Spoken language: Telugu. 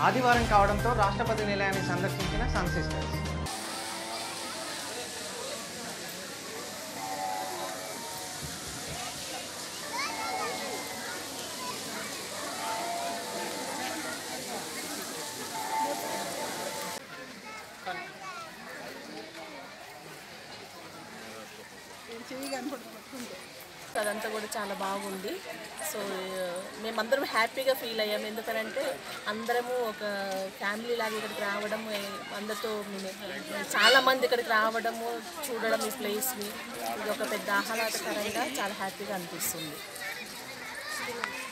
ఆదివారం కావడంతో రాష్ట్రపతి నిలయాన్ని సందర్శించిన సన్ సిస్టర్స్. అదంతా కూడా చాలా బాగుంది. సో మేమందరం హ్యాపీగా ఫీల్ అయ్యాం. ఎందుకనంటే అందరము ఒక ఫ్యామిలీ లాగా ఇక్కడికి రావడం, అందరితో చాలామంది ఇక్కడికి రావడము, చూడడం ఈ ప్లేస్ని, ఇది ఒక పెద్ద ఆహ్లాదకరంగా చాలా హ్యాపీగా అనిపిస్తుంది.